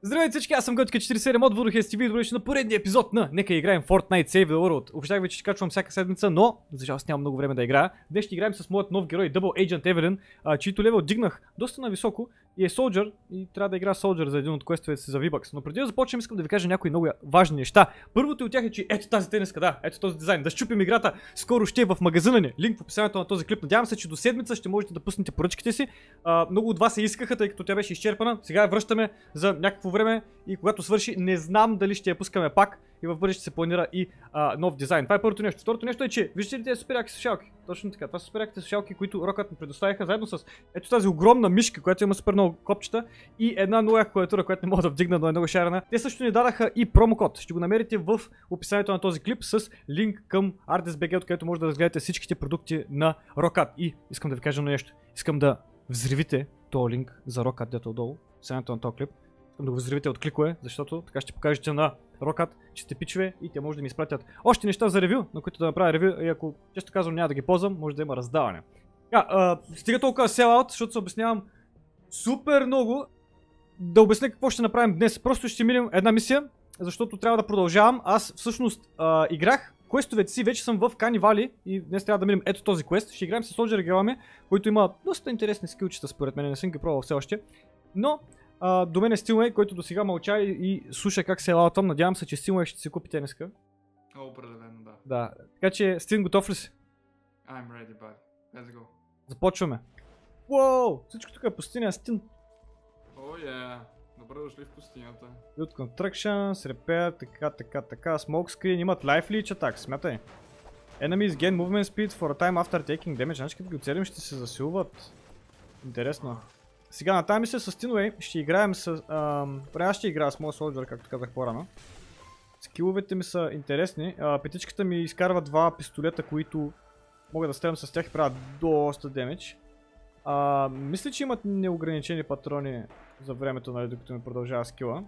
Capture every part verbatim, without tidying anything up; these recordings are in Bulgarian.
Здравейте всички, аз съм Готика четиридесет и седем от Voodoo Heads ти ви, добре на поредния епизод на Нека играем Fortnite Save the World. Обещах ви, че ще качвам всяка седмица, но за жалост нямам много време да играя. Днес ще играем с моят нов герой Double Agent Evelyn, а, чието левел дигнах доста нависоко и е Soldier и трябва да игра Soldier за един от квестовете си за V-Bucks. Но преди да започнем искам да ви кажа някои много важни неща. Първото от тях е, че ето тази тениска, да, ето този дизайн, да щупим играта, скоро ще е в магазина ни. Линк в описанието на този клип. Надявам се, че до седмица ще можете да пуснете поръчките си. А, много от вас се искаха, тъй като тя беше изчерпана. Сега я връщаме за някакво време и когато свърши, не знам дали ще я пускаме пак и в бъдеще се планира и а, нов дизайн. Това е първото нещо. Второто нещо е, че виждате ли тези супер яки слушалки? Точно така. Това са супер яките слушалки, които Rocket ми предоставиха заедно с ето тази огромна мишка, която има супер много копчета и една нова клавиатура, която не мога да вдигна, но е много шарена. Те също ни дадаха и промокод. Ще го намерите в описанието на този клип с линк към ArtesBG, откъдето може да разгледате всичките продукти на Rocket. И искам да ви кажа нещо. Искам да взривите този линк за Rocket, дето отдолу, в описанието на този клип. Искам да го взривите от кликове, защото така ще покажете на Rocket, че сте пичове и те може да ми изпратят още неща за ревю, на които да направя ревю и ако често казвам няма да ги ползвам, може да има раздаване. А, а, стига толкова селаут, защото се обяснявам супер много. Да обясня какво ще направим днес. Просто ще минем една мисия, защото трябва да продължавам. Аз всъщност а, играх квестовете си, вече съм в Кани Вали и днес трябва да минем ето този квест. Ще играем с Soldier Гелами, който има доста интересни скилчета според мен, не съм ги пробвал все още. Но Uh, до мен е Steelway, който до сега мълча и, и слуша как се лаутам. Надявам се, че Steelway ще си купи тениска. О, определено, да. Да. Така че, Стин, готов ли си? I'm ready, buddy. Let's go. Започваме. Уоу! Всичко тук е пустиня, Стин. О, oh, yeah. Добре дошли в пустинята. Build Constructions, Repair, така, така, така. Smoke Screen, имат Life Leech Attack, смятай. Enemies gain movement speed for a time after taking damage. Значи като ги оцелим ще се засилват. Интересно. Сега на тази мисия с Steelway ще играем с... Прямо аз ще играя с моят Soldier, както казах по-рано. Скиловете ми са интересни. А, петичката ми изкарва два пистолета, които мога да стрелям с тях и правят доста демидж. А, мисля, че имат неограничени патрони за времето, нали, докато ми продължава скила.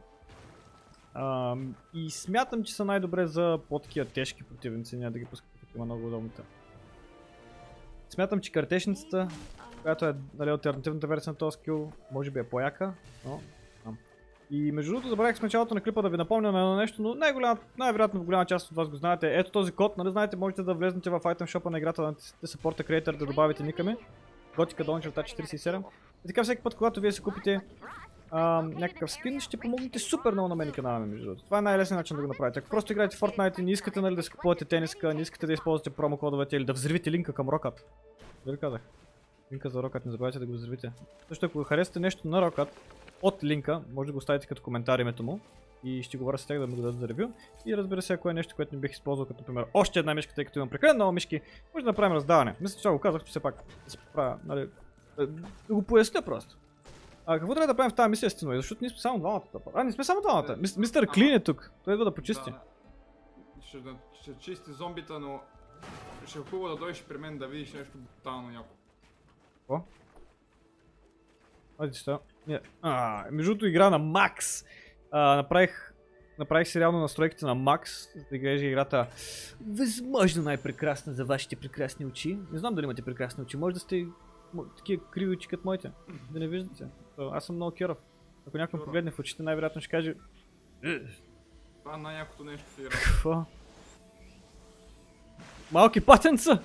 А, и смятам, че са най-добре за по-такива тежки противници, няма да ги пускам, като има много удобните. Смятам, че картешницата, която е, нали, алтернативната версия на този скил, може би е по-яка, но знам. И между другото забравих с началото на клипа да ви напомня на едно нещо, но най-вероятно в голяма част от вас го знаете. Ето този код, нали знаете, можете да влезнете в item shop на играта, да натиснете Support Creator, да добавите ника ми. Готика долу черта четиридесет и седем. И така всеки път, когато вие си купите а, някакъв скин, ще помогнете супер много на мен и канала ми, между другото. Това е най-лесният начин да го направите. Ако просто играете в Fortnite и не искате, нали, да си купувате тениска, не искате да използвате промокодовете или да взривите линка към Rocket. Дали казах? Линка за Rocket, не забравяйте да го взривите. Също ако харесате нещо на Rocket от линка, може да го оставите като коментар името му и ще говоря с тях да му дадат за ревю. И разбира се, ако е нещо, което не бих използвал, като например още една мишка, тъй като имам прекалено много мишки, може да направим раздаване. Мисля, че това го казах, че все пак да се правя, нали, да го поясня просто. А какво трябва да правим в тази мисия, Стино? Защото ние сме само двамата. А, не сме само двамата. Мистер Клин е тук. Той идва да почисти. Да, ще, да, ще чисти зомбита, но ще е хубаво да дойдеш при мен да видиш нещо брутално яко. Какво? Айде що? Не. А, между другото игра на Макс. А, направих, направих си реално настройките на Макс, за да играеш играта възможно най-прекрасна за вашите прекрасни очи. Не знам дали имате прекрасни очи, може да сте такива криви очи като моите, да не виждате. Аз съм много кьоров. Ако някой ме погледне в очите, най-вероятно ще каже... Това е най-якото нещо в играта. Какво? Малки патенца!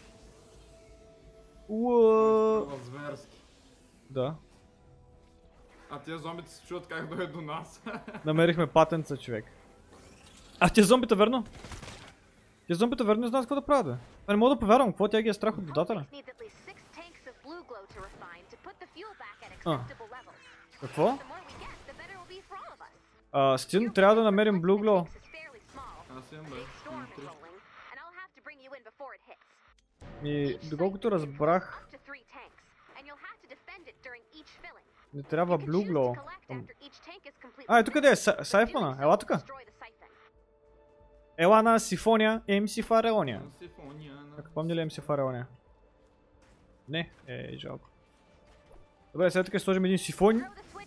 Ууу. Зверски. Да. А тия зомбите се чуват как дойдат до нас. Намерихме патенца, човек. А тия зомбита верно? Тия зомбита верно не знаят какво да правят, бе. А не мога да повярвам, какво тя ги е страх от водата. А. Какво? А, Стин, трябва да намерим Blue Glow. Аз имам, бе. И доколкото разбрах, не трябва Blue Glow. А, е тук къде е? Сайфона? Ела тука? Ела на Сифония, Ем Си Фареония. Ако помня ли Ем Си Фареония? Не, е, жалко. Добре, сега тук сложим един сифон.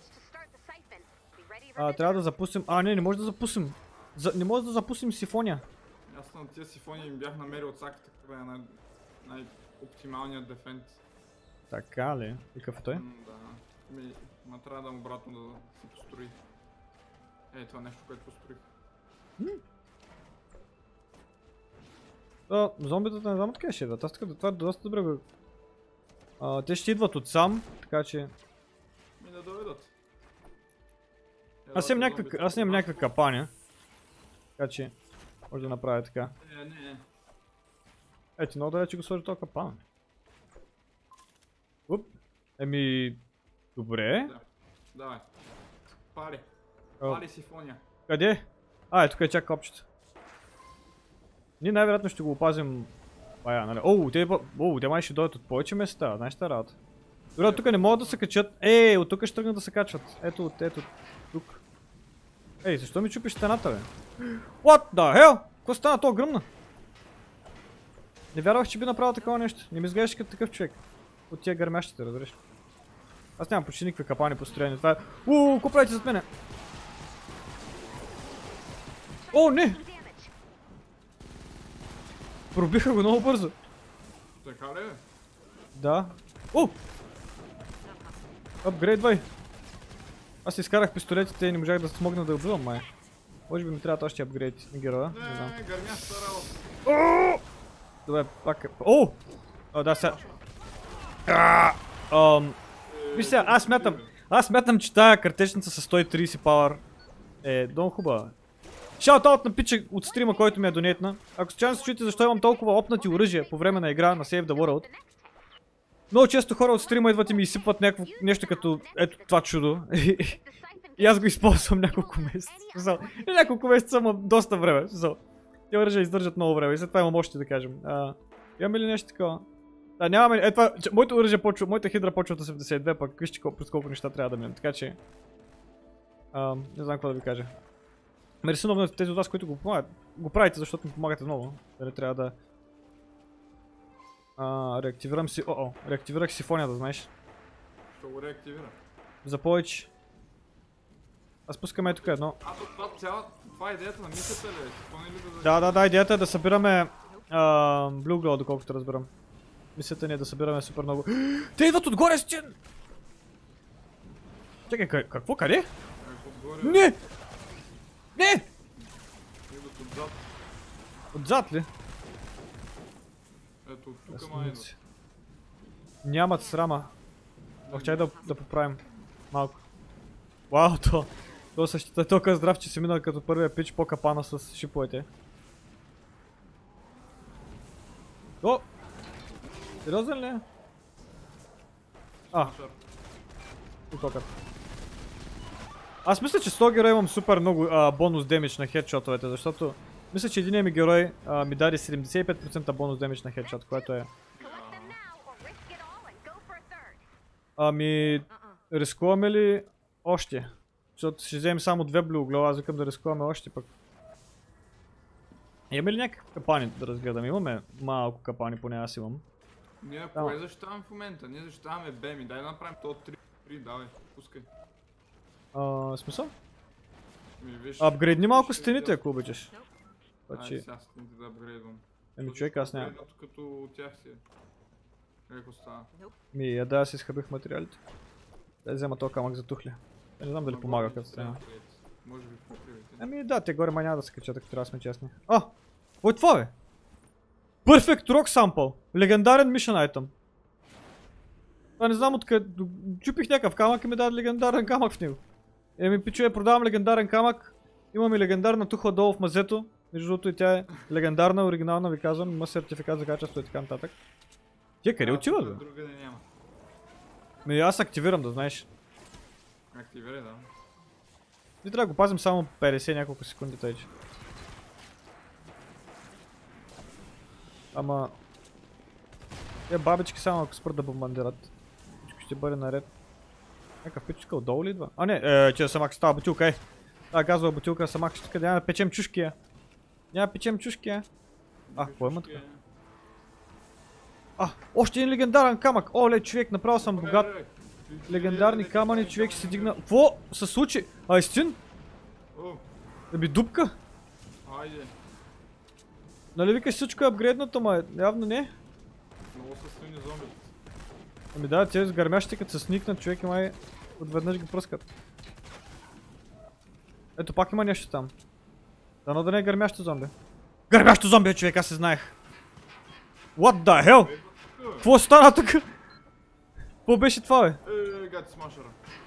А, трябва да запустим... А, не, не може да запустим. За... Не може да запустим сифония. Аз на тия сифони им бях намерил от саката, какъв е най- най-оптималният дефенс. Така ли? И какъв е той? М, да. Ми, ма трябва да му обратно да се построи. Е, това нещо, което построих. А, зомбитата не знам откъде ще идват. Аз така, това е доста добре го... А, те ще идват отсам, така че... Ми да доведат. Аз имам някаква, аз имам някаква капаня. Така че... Може да направя така. Не, не, не. Ето, много далече го сложи този капан. Уп. Еми... Добре. Да. Давай. Пали. О. Пали сифония. Къде? А, ето тук е чак копчето. Ние най-вероятно ще го опазим. Бая, нали? Оу, те, оу, те май ще дойдат от повече места, знаеш та работа. Добре, тук не могат да се качат. Ей, от тук ще тръгнат да се качват. Ето, от ето, тук. Ей, защо ми чупиш стената, бе? What the hell? Какво стана? То гръмна. Не вярвах, че би направил такова нещо. Не ми изглеждаш като такъв човек. От тия гърмящите, разбираш. Аз нямам почти никакви капани построени. Това е... Ууу, какво правите зад мене? О, не! Пробиха го много бързо. Така ли е? Да. О! Апгрейдвай! Аз изкарах пистолетите и не можах да смогна да убивам, май. Може би ми трябват още апгрейд на героя. Не знам. Не, гърмяща работа. Добре, пак е... О! О, да, сега... Ааа! Ам... Виж сега, аз смятам... Аз смятам, че тая картечница с сто и трийсет пауър е много хубава. Шаут-аут на пича от стрима, който ми е донетна. Ако случайно се чуете защо имам толкова опнати оръжия по време на игра на Save the World. Много често хора от стрима идват и ми изсипват някакво нещо като ето това чудо. И аз го използвам няколко месеца. И няколко месеца съм доста време. Те оръжия издържат много време и след това имам още да кажем. А, имаме ли нещо такова? Да, нямаме. Е, това, моето оръжие почва, моята хидра почва от осемдесет и две, пък вижте през колко неща трябва да минем. Така че... А, не знам какво да ви кажа. Мерси много на тези от вас, които го помагат. Го правите, защото ми помагате много. Дали трябва да... А, реактивирам си... О-о, реактивирах сифония, да знаеш. Ще го реактивира. За повече. Аз пускам е тук едно. А, то това цяла... Това е идеята на мисията ли? Това не ли да... Да, да, да, идеята е да събираме... Blue Glow, доколкото разбирам. Мисията ни е да събираме супер много... Те идват отгоре, стен! Чакай, какво, къде? Не! Не! Идват отзад. Отзад ли? Ето, тук май идват. Нямат срама. Ох, чай да, да поправим малко. Вау, то... То същата е толкова здрав, че си минал като първия пич по капана с шиповете. О! Сериозен ли е? А. Утокът. Аз мисля, че с този герой имам супер много а, бонус демидж на хедшотовете, защото мисля, че единият ми герой а, ми даде седемдесет и пет процента бонус демидж на хедшот, което е... Ами... Рискуваме ли още? Защото ще вземем само две Blue Glow, аз викам да рискуваме още пък. Имаме ли някакви капани да разгледаме? Имаме малко капани, поне аз имам. Ние кое защитаваме в момента? Ние защитаваме Беми, дай да направим то три, давай, пускай. А, смисъл? Виж, апгрейдни малко стените, ако обичаш. Айде сега стените да апгрейдвам. Еми човек, аз нямам. Като от тях си. Леко става. Ми, я да, аз изхъбих материалите. Да взема този камък за тухли. Не знам дали помага като стена. Може би покривайте. Ами да, те горе май няма да се качат, ако трябва да сме честни. А! Ой, това бе! Perfect Rock Sample! Легендарен Mission Item. Това не знам откъде... Чупих някакъв камък и ми даде легендарен камък в него. Еми, пичове, продавам легендарен камък. Имаме легендарна тухла долу в мазето. Между другото и тя е легендарна, оригинална, ви казвам. Има сертификат за качество и така нататък. Тя къде отива, бе? Другаде няма. Ми, аз активирам, да знаеш. Активирай, да. И трябва да го пазим само петдесет няколко секунди, тъй че. Ама... Те бабички само ако спрат да бомбандират. Всичко ще бъде наред. Някакъв пичка отдолу ли идва? А не, е, че самак става бутилка, е. Та газова бутилка, самак ще така, няма да печем чушкия. Няма да печем чушкия. А, какво има така? А, още един легендарен камък. Оле, човек, направо съм богат. Легендарни камъни, човек ще се дигна. Какво се случи? Айстин? Да би дупка? Айде. Нали викаш всичко е апгрейднато, ма явно не. Много са силни зомбите. Ами да, тези гърмящи като се сникнат, човек и май отведнъж ги пръскат. Ето пак има нещо там. Дано да не е гърмящо зомби. Гърмящо зомби, човек, аз се знаех. What the hell? Какво стана тук? Какво беше това, бе? Е, гати смашера.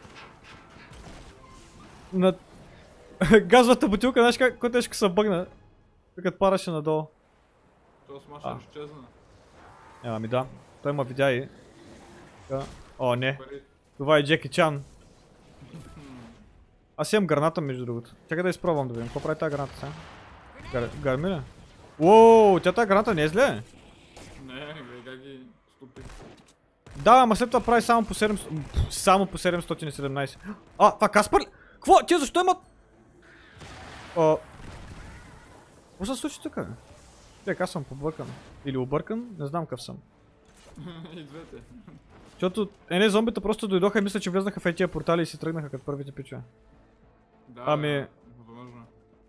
На... газовата бутилка, знаеш как, кой тежко се бъгна? Като падаше надолу. Това смашер ще чезна. Няма ми да. Той ма видя и... О, не. Пари. Това е Джеки Чан. Аз имам граната, между другото. Чакай да изпробвам да видим. Какво прави тази граната сега? Гар... Гарми ли? Уоу, тя тази граната не е зле. Не, гледай как ги ступи. Да, ама след това прави само по седемстотин... Само по седемстотин и седемнайсет. А, това Каспар ли? Какво? Тя защо имат? А... Какво се случи тук? Чек, аз съм побъркан. Или объркан? Не знам какъв съм. И двете. Защото е не зомбита просто дойдоха и мисля, че влезнаха в тия портали и си тръгнаха като първите пичове. Да, Ами... възможно.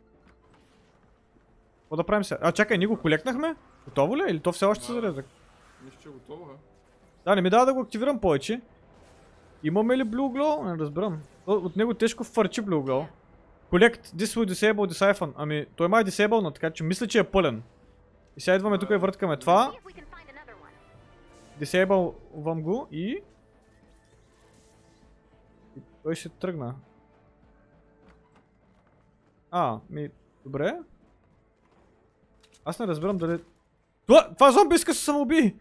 Какво да правим сега? А, чакай, ние го колекнахме? Готово ли е? Или то все още се зарезах? Мисля, че е готово, е. Да, не ми дава да го активирам повече. Имаме ли Blue Glow? Не разбирам. От него тежко фърчи Blue Glow. Collect this will disable the siphon. Ами, той май е disable, така че мисля, че е пълен. И сега идваме тук и върткаме това. Disable-вам го и... и той ще тръгна. А, ми... Добре. Аз не разбирам дали... Това, това зомби иска се самоуби!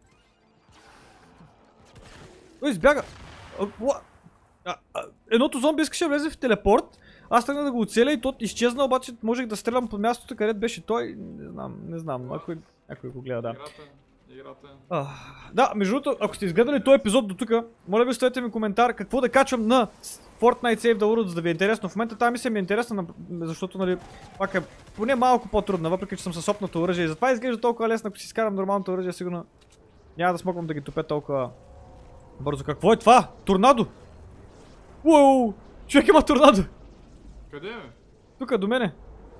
Той избяга! А, а, а, едното зомби искаше да влезе в телепорт. Аз тръгна да го оцеля и тот изчезна, обаче можех да стрелям по мястото, където беше той. Не знам, не знам. Някой, някой го гледа, да. Играта, играта. А, да, между другото, ако сте изгледали този епизод до тук, моля ви оставете ми коментар какво да качвам на Fortnite Save the World, за да ви е интересно. В момента тази мисия ми е интересна, защото, нали, пак е поне малко по-трудна, въпреки че съм със опното оръжие. И затова изглежда толкова лесно, ако си изкарам нормалното оръжие, сигурно няма да смогвам да ги топя толкова бързо. Какво е това? Торнадо! Уоу! Човек има торнадо! Къде е? Тук, до мене.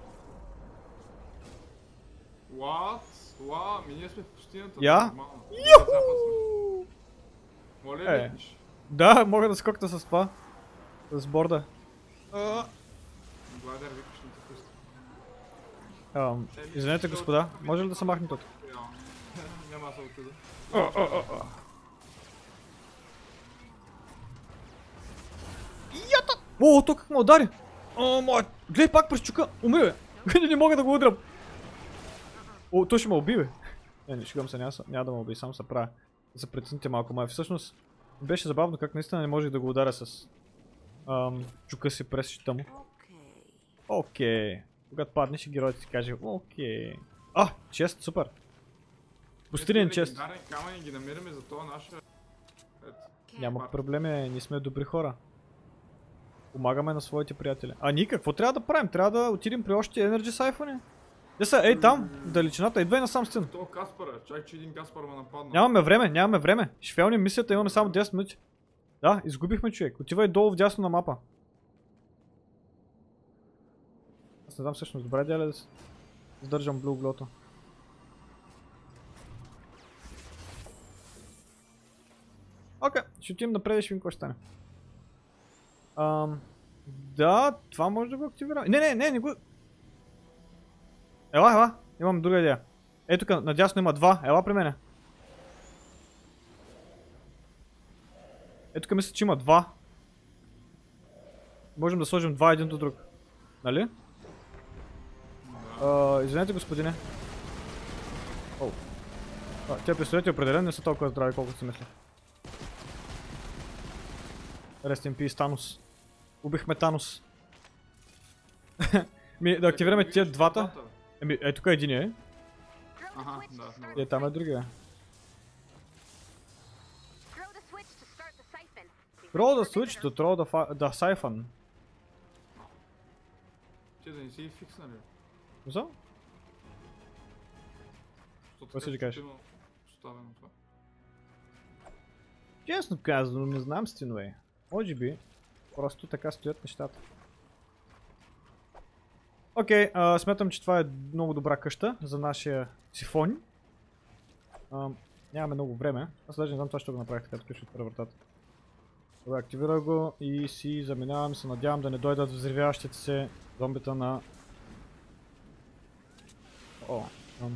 What? What? Ми ние сме в пустинята. Я? Нормално. Юху! Моля ли Е. летиш? Да, мога да скокна с това. С борда. Гладер, викаш на те пусти. Ам, извинете, господа, може ли да се махне тук? Реално. Няма да се отида. Ята! О, то как ме удари! О, мой! Гледай пак през чука! Умри, бе! Не, не мога да го удрям! О, той ще ме уби, бе! Не, не шигам се, няма, няма да ме уби, само се правя. Да се прецените малко, май. Всъщност, беше забавно как наистина не можех да го ударя с ам, чука си през щита му. Окей. Okay. Когато паднеш и героят ти каже окей. Okay. А, чест, супер! Пустинен чест. Камъни ги намираме за това наше... Няма проблеми, ние сме добри хора. Помагаме на своите приятели. А ние какво трябва да правим? Трябва да отидем при още Energy сайфони? Те са, ей там, далечината, идвай насам стен. То Каспара, чак че един Каспар ме нападна. Нямаме време, нямаме време. Ще фейлнем мисията, имаме само десет минути. Да, изгубихме човек. Отивай долу вдясно на мапа. Аз не знам всъщност, добре дяле да се сдържам Blue Glow-то. Окей, ще отидем напред и ще видим какво ще стане. Ам, да, това може да го активираме. Не, не, не, не го... Ела, ела, имам друга идея. Ето тук, надясно има два, ела при мене. Ето тук мисля, че има два. Можем да сложим два един до друг. Нали? Uh, извинете, господине. Оу. Тези пистолети определено не са толкова здрави, колкото си мисля. Rest in peace, Танос. Убихме Танос. Ми, да активираме тия двата. Еми, е тук един е. Аха, да, е там е другия. Throw the switch to throw the, the siphon. Ти да не си фиксна ли? За? Какво си ли кажеш? Честно казано, не знам Стинуей. Може би, просто така стоят нещата. Окей, okay, смятам, че това е много добра къща за нашия сифон. Uh, нямаме много време. Аз даже не знам това ще го направих така, да включват превъртата. Добре, активира го и си заминавам, се надявам да не дойдат взривяващите се зомбита на... О, ам.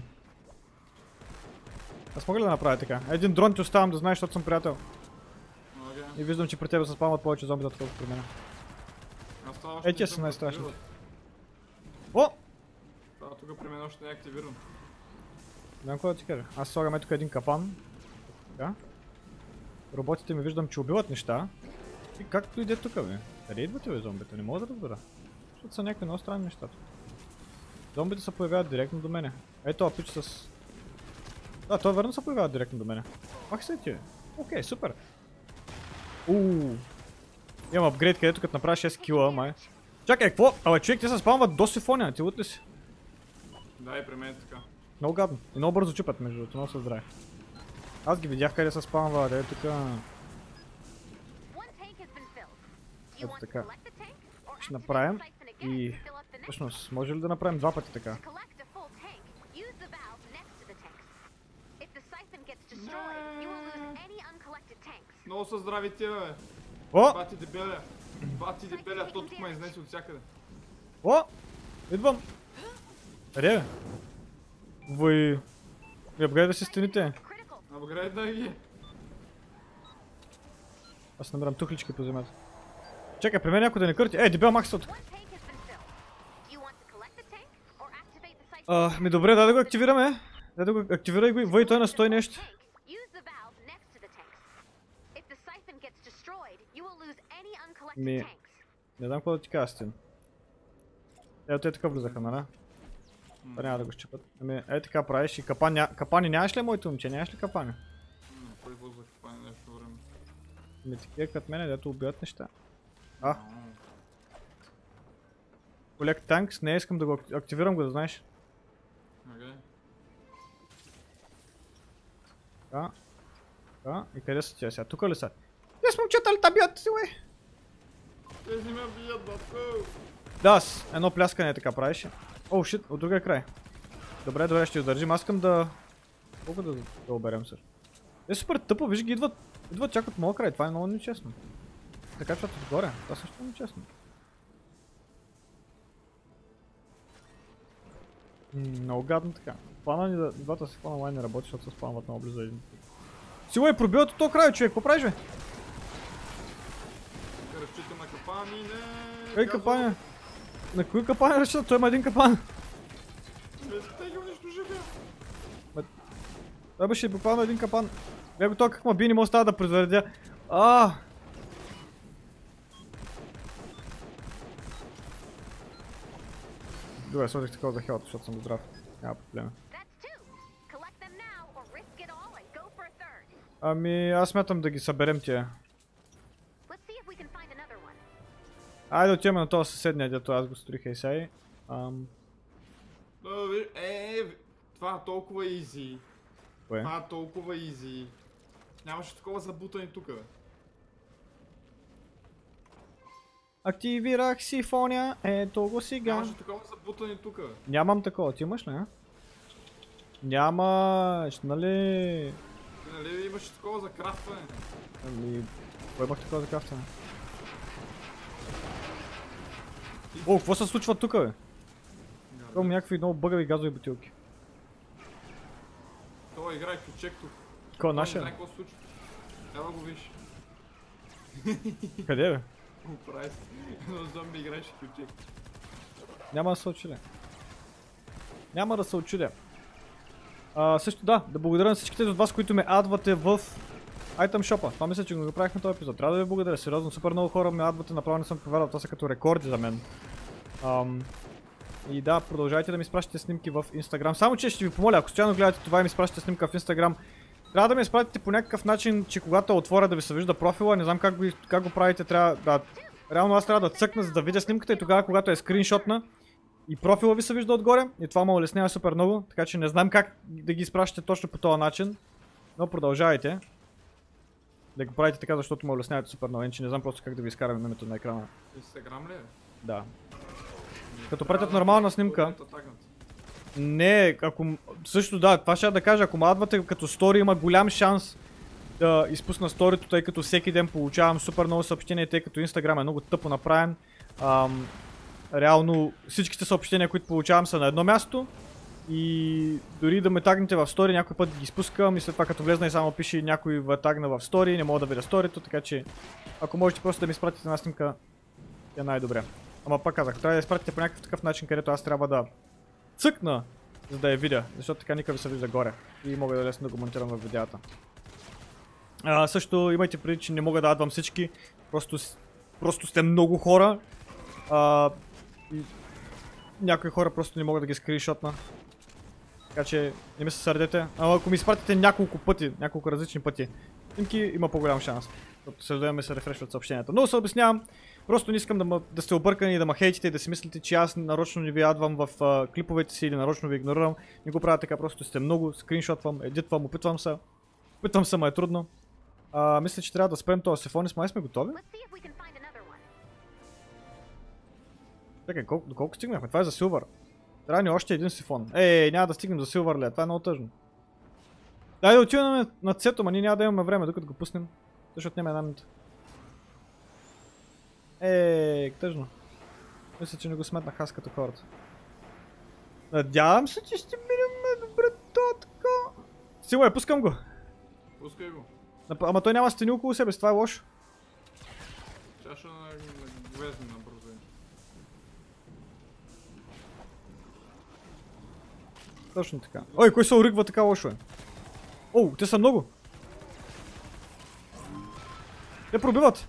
Аз мога ли да направя така? Един дрон ти оставам да знаеш, защото съм приятел. Okay. И виждам, че при тебе се спамват повече зомбита, отколкото при мен. Е, тия са най-страшните. О! Да, тук при мен още не е активиран. Знам какво да ти кажа. Аз слагам е тук един капан. Така. Роботите ми виждам, че убиват неща. И както иде тук, бе? Къде идвате, бе, зомбите? Не мога да разбера. Защото са някакви много странни нещата. Зомбите се появяват директно до мене. Ето, пич с... Да, той верно се появява директно до мене. Мах се ти, бе. Окей, супер. Ууу. Имам апгрейд, където като направя шест кила, май. Чакай, какво? Абе, човек, те се спамват до сифония, ти лут ли си? Да, и при мен е така. Много гадно. И много бързо чупят, между другото, много са здрави. Аз ги видях къде се спамва, да е тук. Ето така. Ще направим и... Всъщност, може ли да направим два пъти така? Много са здрави тия, бе. О! Бати дебеля. Бати дебеля, то тук ме изнесе от всякъде. О! Идвам! Къде, бе? Вой... Ви апгрейда си стените. Апгрейда ги. Аз намирам тухлички по земята. Чакай, при мен някой да не кърти. Ей, дебел макс от. А, ми добре, дай да го активираме. Дай да го активирай го и въй, той настои нещо. Ми... Не знам какво да ти кажа, Стин. Ето те така влизаха, нали? Това няма да го щипат. Ами, ей така правиш и капани, капани нямаш ли, моето момче? Нямаш ли капани? Не, кой въза капани нещо време. Ами такива като мене, дето убиват неща. А? Collect tanks, не искам да го активирам го, да знаеш. Окей. Така. Така. И къде са тия сега? Тука ли са? Дес момчета ли табият си, уе? Тези ме бият, батко! Да, с едно пляскане така правиш. О, шит, от другия край. Добре, добре, ще издържим. Аз искам да... Колко да, да оберем се? Е, супер тъпо, виж ги идват. Идват чак от моя край, това е много нечестно. Така че отгоре, това също е нечестно. Много гадно така. Плана ни да... Двата си плана лайн не работи, защото се спамват много близо един. Сила е пробиват от този край, човек, какво правиш, бе? Разчитам на капани, не. Ей, капаня! На кои капаня разчитат? Той има един капан. Те ги унищожиха. Той беше буквално един капан. Бе го това как ма би, не мога става да предвредя. Ааа! Добре, сложих такова за хелата, защото съм здрав. Няма проблема. Ами, аз смятам да ги съберем тия. Айде отиваме на този съседния, дето аз го строих ей сай. Ам... Е, това е толкова изи. Кое? Това е толкова изи. Нямаше такова забутане тук, бе. Активирах сифония, ето го сега. Нямаше такова забутане тук, бе. Нямам такова, ти имаш ли, а? Нямаш, нали? Нали имаше такова за крафтване? Ами... Кой имах такова за крафтване? О, какво се случва тук, бе? Имам някакви много бъгави газови бутилки. Това играе ключек тук. Кой е наша? Не знае какво се случва. Ела го виж. Къде, бе? Оправи се. Едно зомби играеше ключек. Няма да се очудя. Няма да се очудя. А, също да, да благодаря на всичките от вас, които ме адвате в Item Shop-а. Това мисля, че го направихме този епизод. Трябва да ви благодаря, сериозно, супер много хора ме адвате, направо не съм повярвал, това са като рекорди за мен. Ам... И да, продължайте да ми изпращате снимки в Instagram. Само че ще ви помоля, ако стоянно гледате това и ми изпращате снимка в Instagram, трябва да ми изпратите по някакъв начин, че когато отворя да ви се вижда профила, не знам как го, как го правите, трябва да... Реално аз трябва да цъкна, за да видя снимката и тогава, когато е скриншотна и профила ви се вижда отгоре, и това ме улеснява супер много, така че не знам как да ги изпращате точно по този начин, но продължавайте да го правите така, защото ме улеснявате супер много, иначе не знам просто как да ви изкарам името на екрана. Инстаграм ли е? Да. Като пратят нормална снимка. Не, ако... Също да, това ще да кажа, ако ме адвате като стори, има голям шанс да изпусна сторито, тъй като всеки ден получавам супер много съобщения, тъй като Instagram е много тъпо направен. Ам, реално всичките съобщения, които получавам, са на едно място. И дори да ме тагнете в стори, някой път ги изпускам и след това като влезна и само пише някой ва тагна в стори, не мога да видя сторито, така че ако можете просто да ми изпратите една снимка, е най-добре. Ама пак казах, трябва да я изпратите по някакъв такъв начин, където аз трябва да цъкна, за да я видя, защото така никъде се вижда горе и мога да лесно да го монтирам в видеята. А, също имайте преди, че не мога да адвам всички, просто, просто сте много хора. А, и някои хора просто не могат да ги скриншотна. Така че не ми се сърдете. Ама ако ми изпратите няколко пъти, няколко различни пъти, снимки, има по-голям шанс. Защото се дадем и се рефрешват съобщенията. Но се обяснявам, просто не искам да, ма, да сте объркани и да ма хейтите и да си мислите, че аз нарочно не ви адвам в а, клиповете си или нарочно ви игнорирам. Не го правя така, просто сте много, скриншотвам, едитвам, опитвам се. Опитвам се, ма е трудно. А, мисля, че трябва да спрем този сифонис, май сме готови. Чакай, колко, доколко стигнахме? Това е за силвър. Трябва ни още един сифон. Ей, няма да стигнем до силвър, ле, това е много тъжно. Дай да отиваме на цето, ма ние няма да имаме време, докато го пуснем. Защото няма една минута. Ей, тъжно. Мисля, че не го сметнах аз като хората. Надявам се, че ще минем на добре точка. Сила, пускам го. Пускай го. Ама той няма стени около себе, това е лошо. Чаша на гвезни на бързо. Точно така. Ой, кой се оригва така лошо е? О, те са много. Те пробиват.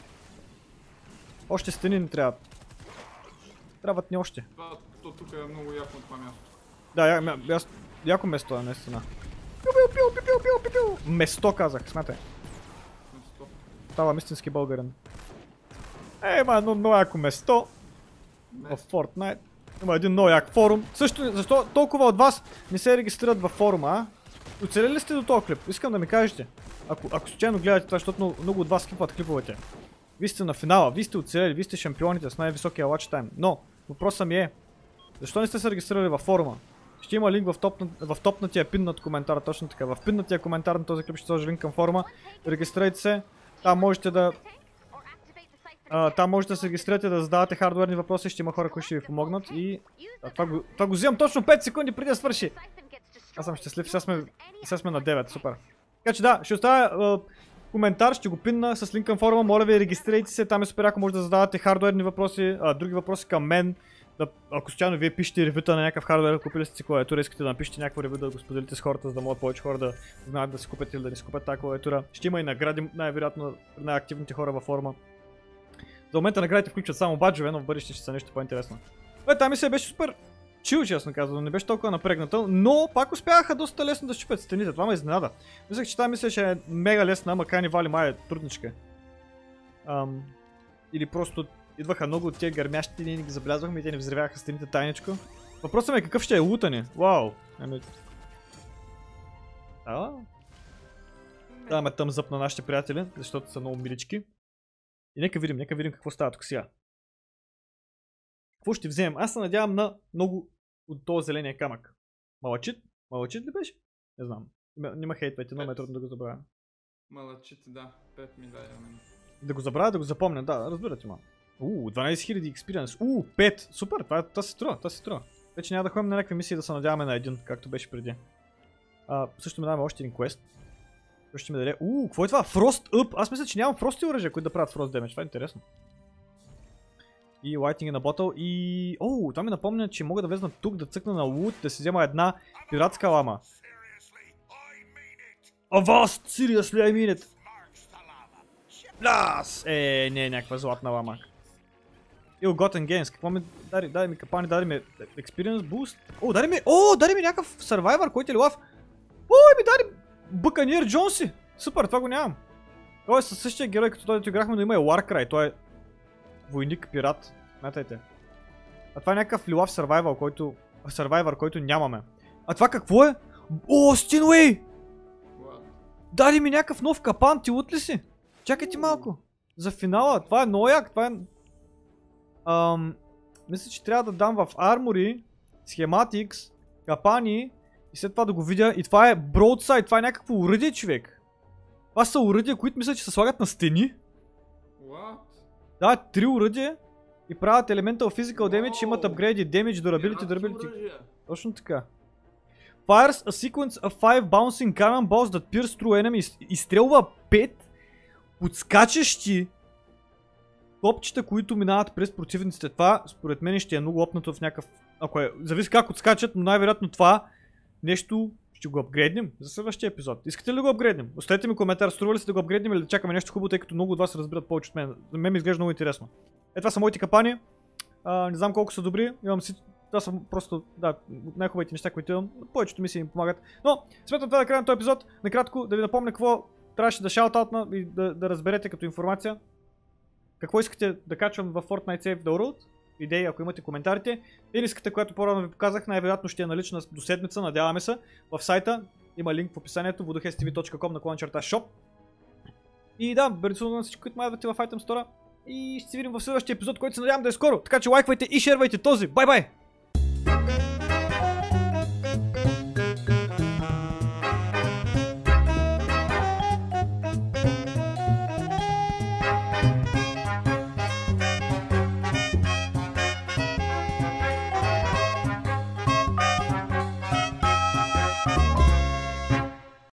Още стени не трябват. Трябват ни още. Това, то тук е много яко от това място. Да, я, я, я, яко место е наистина. Пиу, пиу, пиу, пиу, пиу, пиу, пиу. Место казах, смятай. Место. Ставам истински българин. Е, има едно много яко место. В Fortnite. Има един много як форум. Също, защо толкова от вас не се регистрират във форума, а? Оцелели ли сте до този клип? Искам да ми кажете. Ако, ако случайно гледате това, защото много, много от вас скипват клиповете. Вие сте на финала, вие сте оцелели, вие сте шампионите с най-високия watch time. Но, въпросът ми е, защо не сте се регистрирали във форума? Ще има линк в, топ, в топнатия пиннат коментар, точно така. В пиннатия коментар на този клип ще сложа линк към форума. Регистрирайте се. Там можете да... А, там можете да се регистрирате, да задавате хардуерни въпроси, ще има хора, които ще ви помогнат и... А, това, го, това го взимам точно пет секунди преди да свърши. Аз съм щастлив, сега сме, сега сме на девет, супер. Така че да, ще оставя е, коментар, ще го пинна с линк към форума, моля ви регистрирайте се, там е супер, ако може да задавате хардуерни въпроси, а, други въпроси към мен. Да, ако случайно вие пишете ревюта на някакъв хардуер, купили сте си клавиатура, искате да напишете някакво ревю, да го споделите с хората, за да могат повече хора да знаят да си купят или да не си купят тази клавиатура. Ще има и награди, най-вероятно най-активните хора във форума. За момента наградите включват само баджове, но в бъдеще ще са нещо по-интересно. Е, тази мисия беше супер чил, честно казано, не беше толкова напрегната, но пак успяха доста лесно да щупят стените, това ме изненада. Мислех, че тази мисия ще е мега лесна, макар ни вали май е трудничка. Ам, или просто идваха много от тия гърмящи, ние не ги забелязвахме и те не взривяха стените тайничко. Въпросът ми е какъв ще е лутани. Вау! Ами... А? Даваме тъмзъп на нашите приятели, защото са много милички. И нека видим, нека видим какво става тук сега. Какво ще вземем? Аз се надявам на много от този зеления камък. Малачит? Малачит ли беше? Не знам. Няма хейтвайте, но ме е трудно да го забравя. Малачит, да. пет ми дай. Да го забравя, да го запомня, да, разбирате ма. Уу, дванайсет хиляди експириенс. Уу, пет! Супер, това, това се струва, това се струва. Вече няма да ходим на някакви мисии да се надяваме на един, както беше преди. А, също ми даваме още един квест. Той ще ми даде... Уу, какво е това? Frost Up! Аз мисля, че нямам фрости оръжия, които да правят Frost Damage, това е интересно. И Lighting на Bottle и... Оу, това ми напомня, че мога да влезна тук, да цъкна на лут, да си взема една пиратска лама. Avast! Seriously, I mean it! Лас! Е, не, някаква златна лама. Ill Gotten Gains, какво ми дари? Дай ми капани, даде ми Experience Boost. О, даде ми... О, даде ми някакъв Survivor, който е лав. Ой, ми даде Buccaneer Джонси. Супер, това го нямам. Той е със същия герой, като той играхме, но има и Warcry. Той е войник, пират. Смятайте. А това е някакъв лилав Survivor, който... Survivor, който нямаме. А това какво е? О, Stingray! Даде ми някакъв нов капан, ти лут ли си? Чакайте малко. За финала, това е много як, това е... Ам... Мисля, че трябва да дам в Armory, Schematics, капани и след това да го видя. И това е Broadside, това е някакво уръдие, човек. Това са оръдия, които мисля, че се слагат на стени. What? Да, три оръдия и правят Elemental Physical Damage, Wow. имат апгрейди, Damage, Durability, Пиратски Durability. оръжия. Точно така. Fires a sequence of five bouncing cannonballs that pierce through enemies. Изстрелва пет подскачащи топчета, които минават през противниците. Това, според мен, ще е много опнато в някакъв... Ако е... Зависи как отскачат, но най-вероятно това нещо ще го апгрейднем за следващия епизод. Искате ли да го апгрейднем? Оставете ми коментар, струва ли се да го апгрейднем или да чакаме нещо хубаво, тъй като много от вас разбират повече от мен. За мен ми изглежда много интересно. Е, това са моите капани. А, не знам колко са добри. Имам си... Това са просто, да, най-хубавите неща, които имам. Повечето мисии ми помагат. Но, смятам това да края на този епизод. Накратко да ви напомня какво трябваше да шаутаутна и да, да разберете като информация. Какво искате да качвам в Fortnite Save the World? Идеи, ако имате коментарите. Тениската, която по-рано ви показах, най-вероятно ще е налична до седмица, надяваме се. В сайта има линк в описанието voodoohestv точка com наклон черта shop. И да, бъдете на всички, които майдвате в Item Store. И ще се видим в следващия епизод, който се надявам да е скоро. Така че лайквайте и шервайте този. Бай-бай!